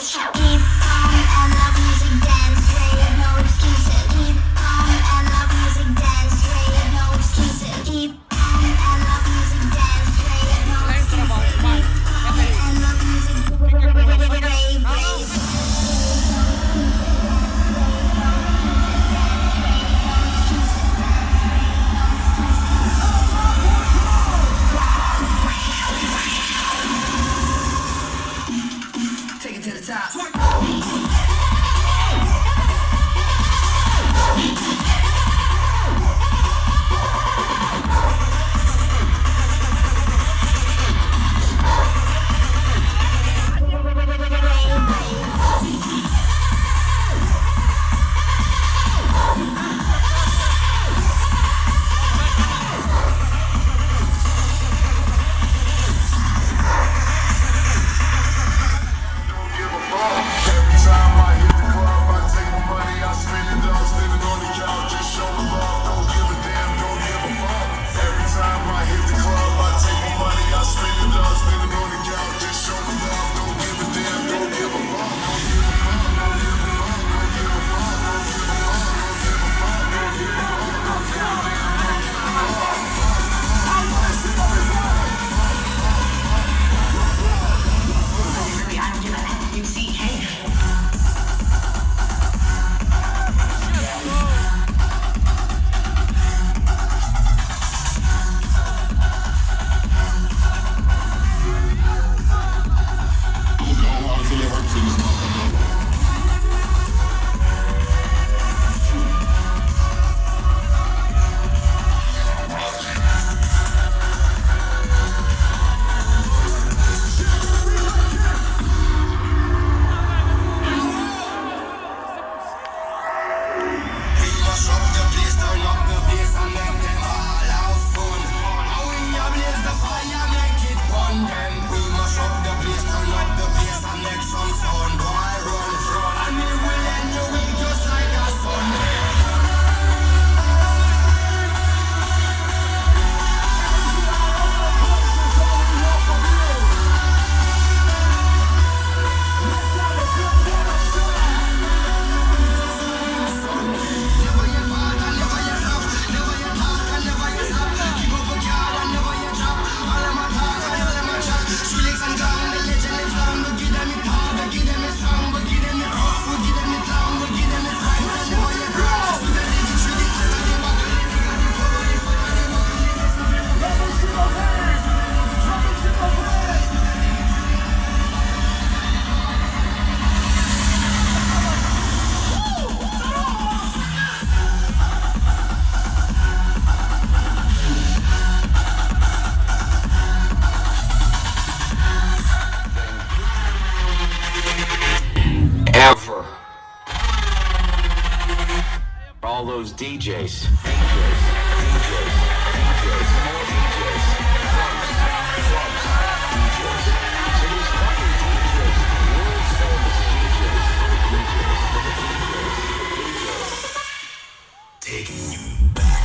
All those DJs. Taking you back.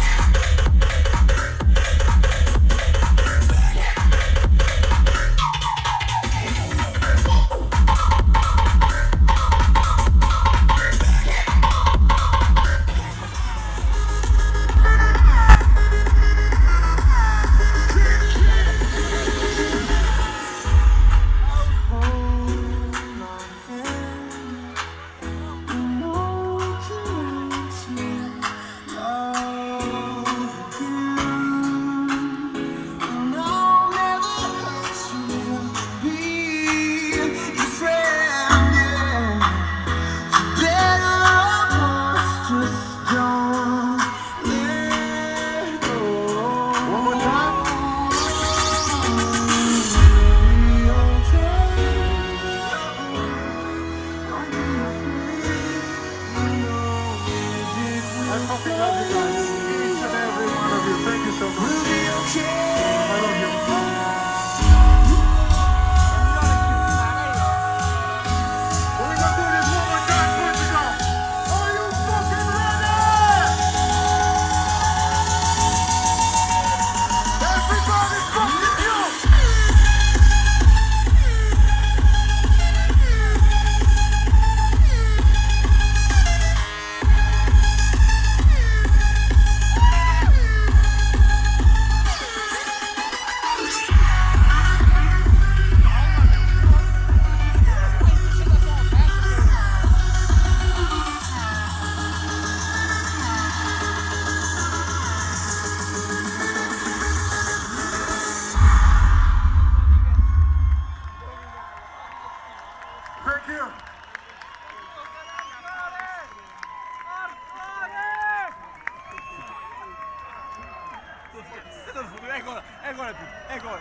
É agora, filho. É agora.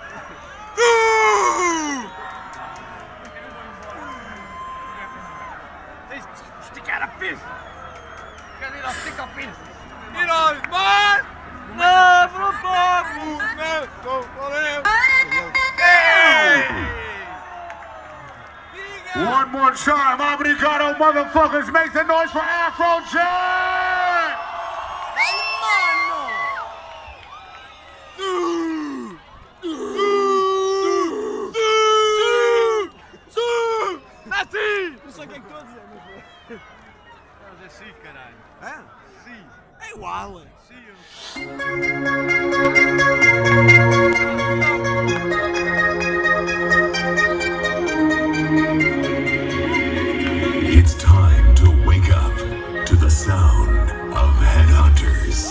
Tens de esticar a pista. Quer ir ao stick ao pista. Ir aos mais. Não, não posso. Não, valeu. One more time, obrigado, motherfuckers. Make some noise for Afrojack! Assim! Não sei o que é que estou a dizer, mas... Estás assim, caralho. Hã? Sim. É igual. Sim. It's time to wake up to the sound of Headhunters.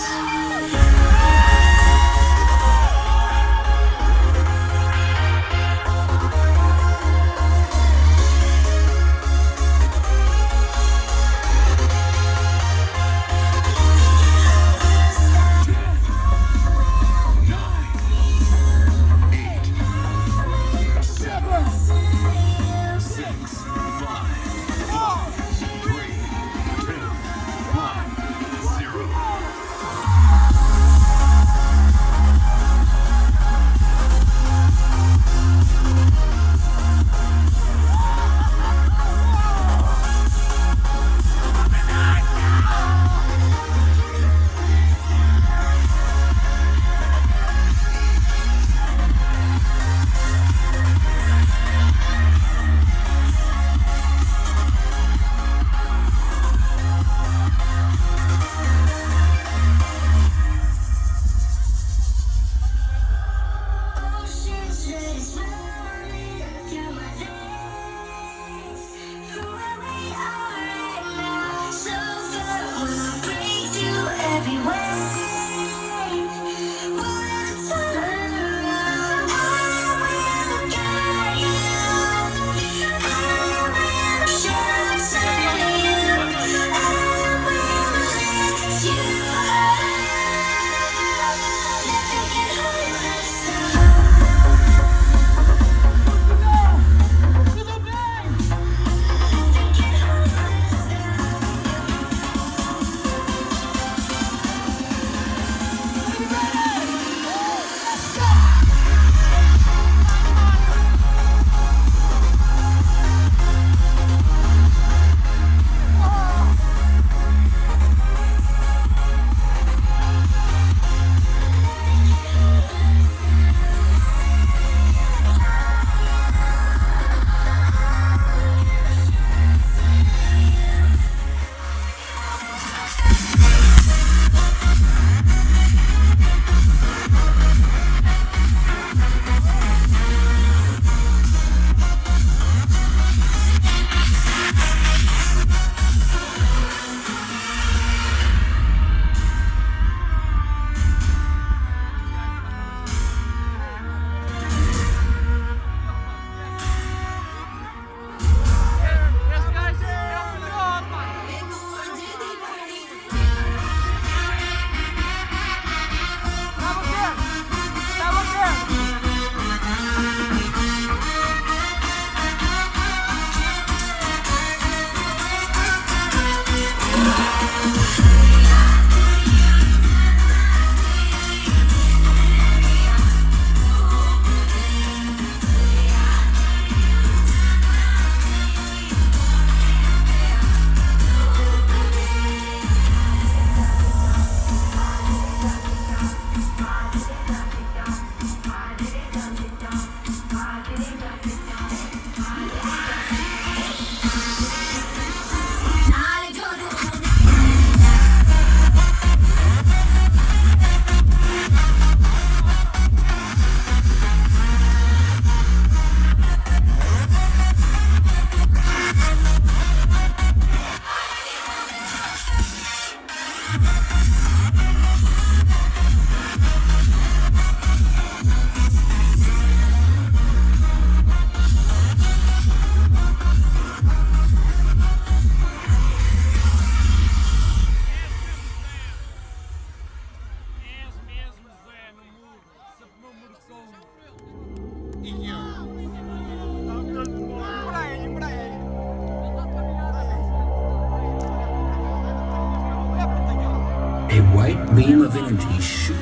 beam of energy shoots.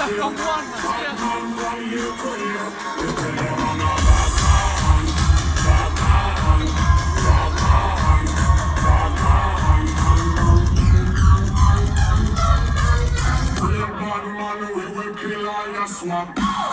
Defcon 1, swamp.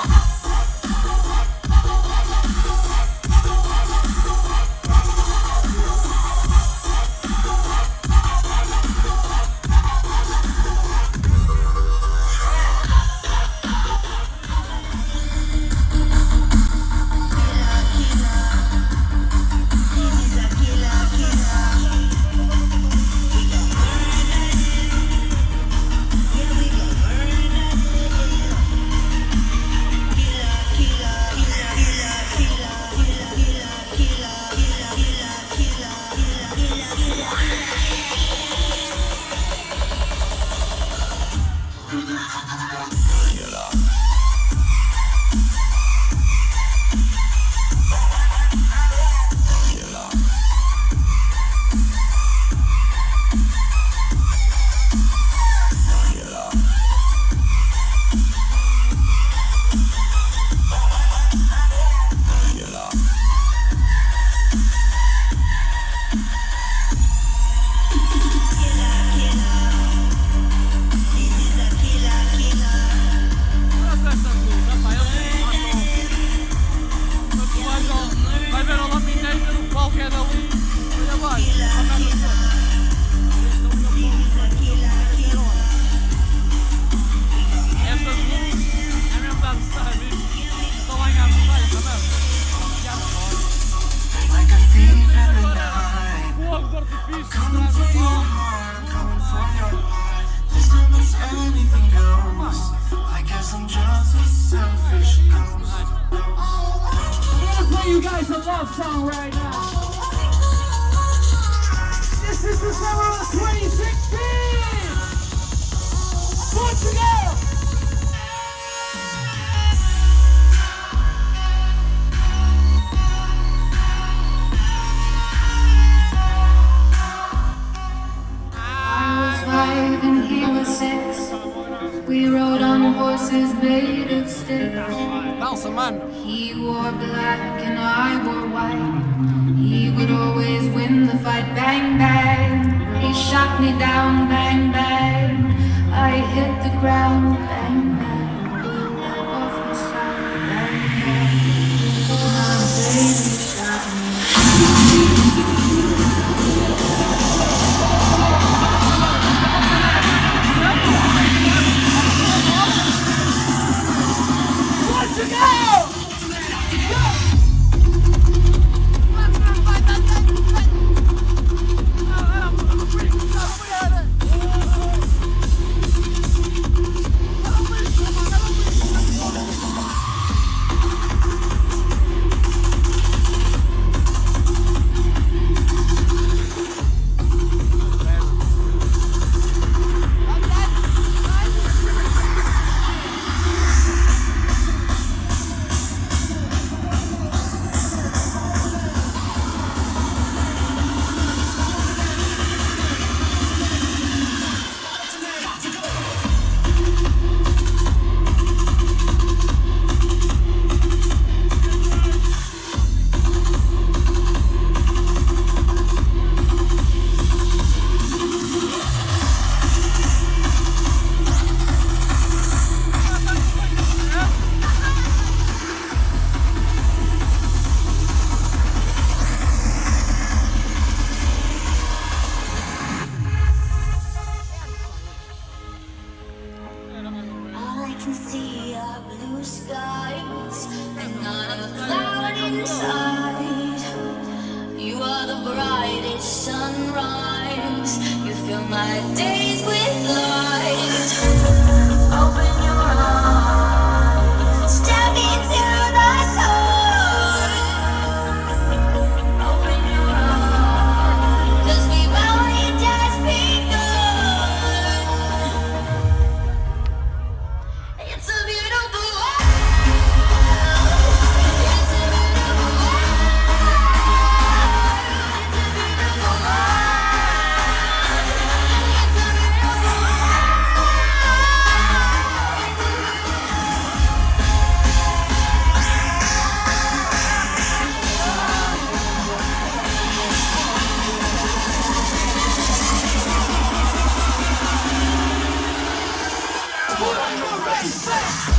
You guys a love song right now. This is the summer of 2016. Portugal. I was 5 and he was 6. We rode on horses made of sticks. Balsa, man. He wore black and I wore white. He would always win the fight. Bang, bang. He shot me down. Bang, bang. I hit the ground. Bang, bang. I'm off the side. Bang, bang. My baby shot me. Portugal. I can see our blue skies and not a cloud inside. You are the brightest sunrise. You fill my days with light. Open your eyes, step into the sun. Open your eyes, 'cause we've only just begun. It's a beautiful world. It's a beautiful world. It's a beautiful world. It's a beautiful 26.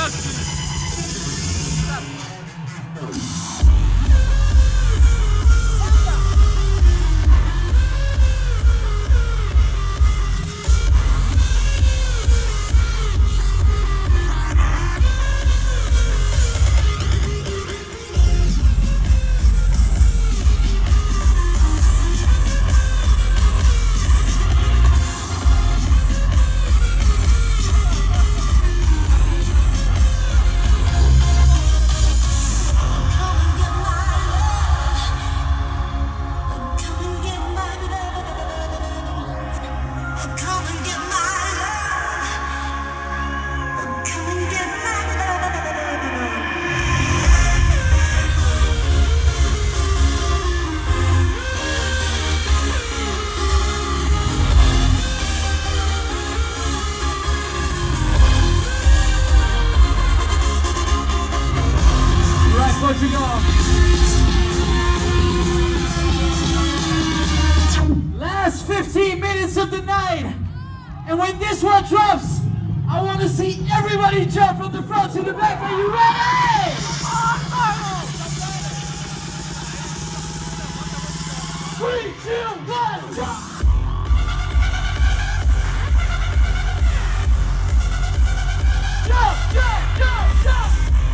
Last 15 minutes of the night, and when this one drops, I want to see everybody jump from the front to the back. Are you ready? 3, 2, 1, jump! Jump, jump, jump, jump!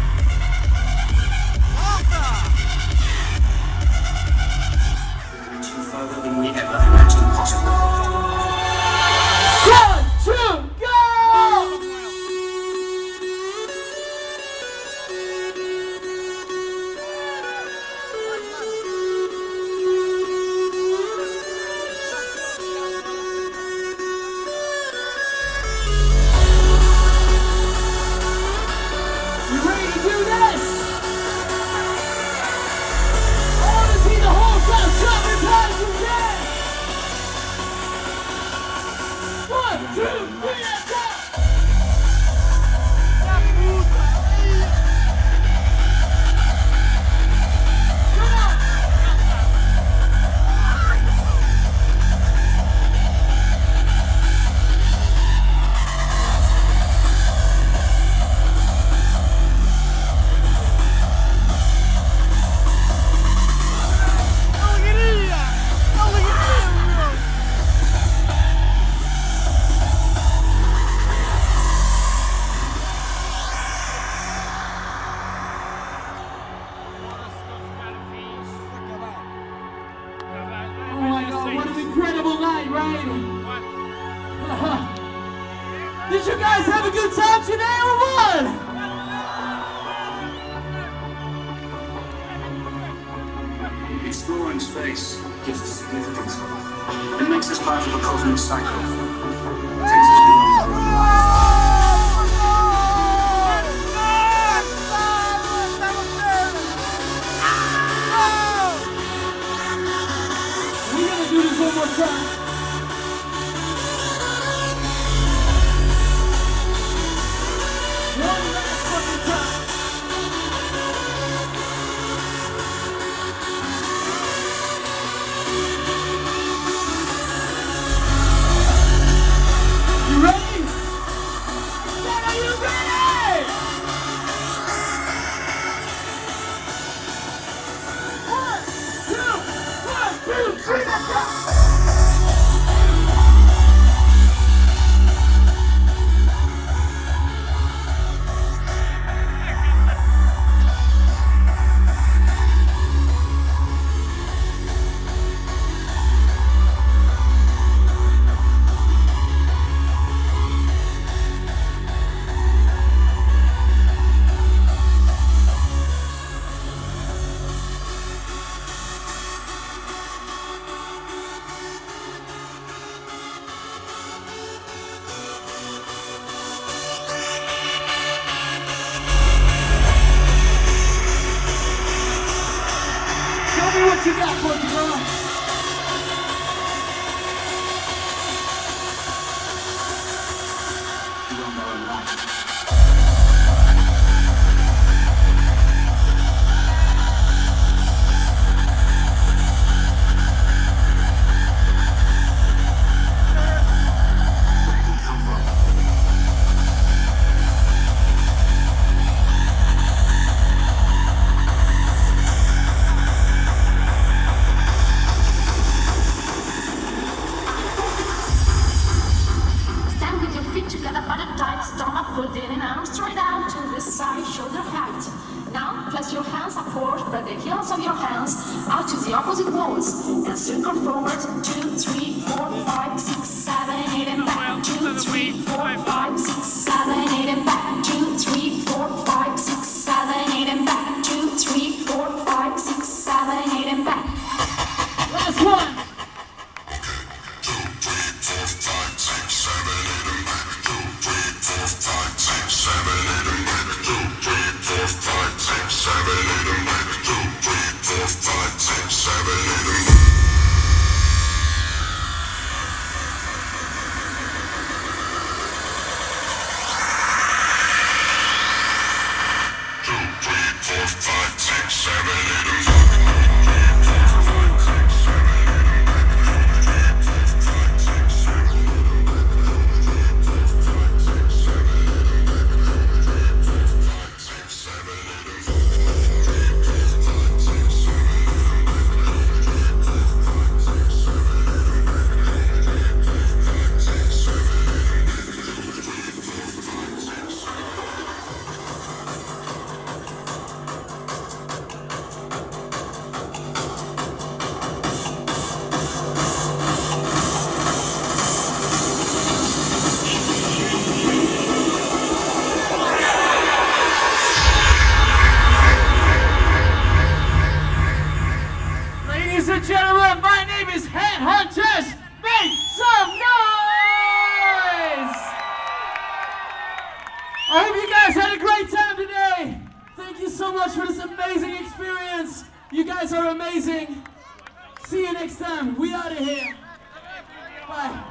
Further than we ever imagined possible. 1, 2, go! You ready to do this? I want to see the whole crowd jump as hard as you can. 1, 2, 3, and go! Come on! Oh my God, what an incredible night, right? Did you guys have a good time today or what? Exploring space gives us significance. It makes us part of a cosmic cycle. Takes us beyond our own lives. We're gonna do this one more time. One last fucking time. You ready? Dad, are you ready? 1, 2, 1, 2, 3, let's go! Tell me what you got, Portugal. Beyond our own lives. Where did we come from? hands upward, spread the heels of your hands out to the opposite walls, and circle forward. 2, 3, 4, 5, 6, 7, 8, and back. 2, 3, 4, 5, 6, 7, 8, and back. 2, 3, 4, 5, 6, 7, 8, and back. 2, 3, 4, 5, 6, 7, 8, and back. Last one. 2, 3, 4, 5, 6, 7, 8, and back. 2, 3, 4, 5, 6, 7, 8, and back. 2, 3, 4, 5, 6, 7, 8, and back. 2, 3, 4, 5, 6, 7, 8, and back. Ladies and gentlemen, my name is Headhunters. Make some noise! I hope you guys had a great time today. Thank you so much for this amazing experience. You guys are amazing. See you next time. We out of here. Bye.